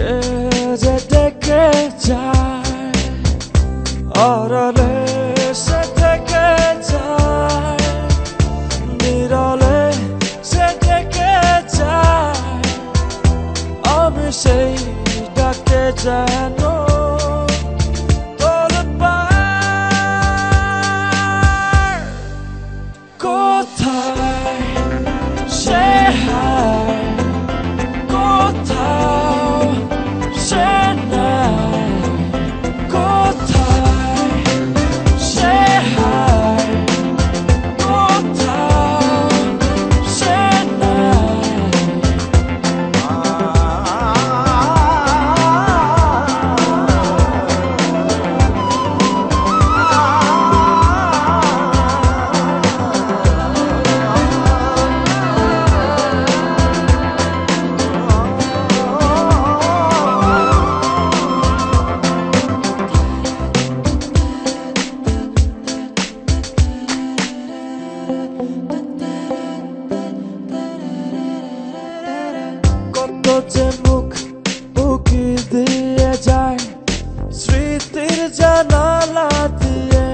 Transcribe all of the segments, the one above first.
যে ডেকে যায় আড়ালে সে থেকে যায় নিরলে সে ডেকে যায় আমি সেই ডাকে যেন কোথায় সে হায় কোথাও সে নাই কোথায় সে হায় কোথাও সে নাই যে মুখ উকি দিয়ে যায় স্মৃতির জানালা দিয়ে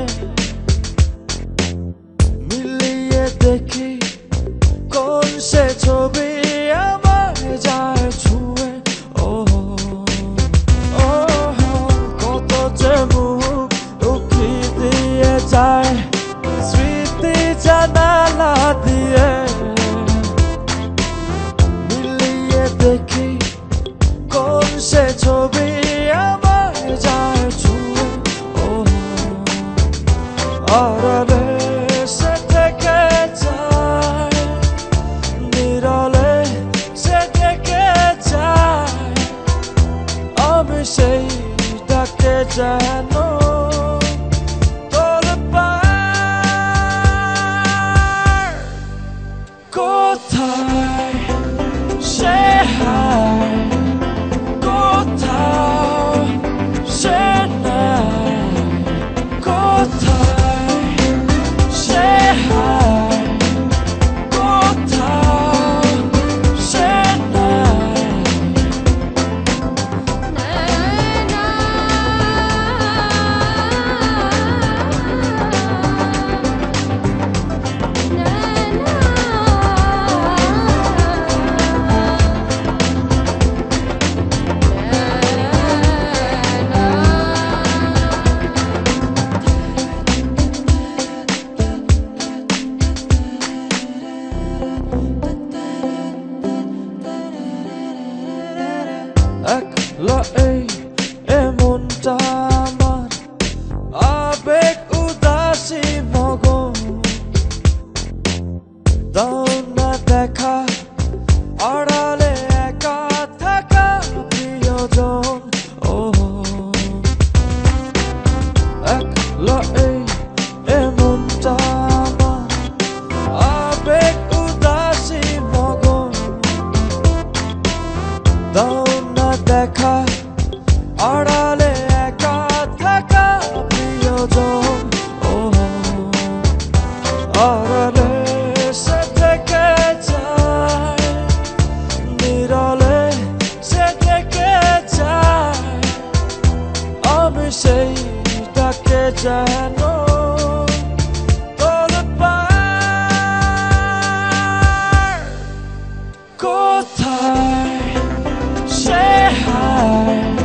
মিলিয়ে দেখি কোন সে ছবি আমায় যায় ছুঁয়ে ও কত যে মুখ উকি দিয়ে যায় স্মৃতি জানালা দিয়ে দেখি কোন সে ছবি আমায় যায় ছুঁয়ে ও আড়ালে সে থেকে যায় নিরলে সে ডেকে যায় আমি সেই ডাকে যেন কোথায় সে হায় কোথাও সে নাই কোথায় সে হায় কোথাও সে নাই একলা এই এমনটা আমার আবেগ উদাসী মগন দাও না দেখা আড়ালে একা থাকা প্রিয়জন ও একলা এই এমনটা আমার আবেগ উদাসী মগন দাও দেখা আড়ালে একা থাকা প্রিয়জন ও আড়ালে সে থেকে যায় নিরলে সে ডেকে যায় আমি সেই ডাকে যেন কোথায় সে হায়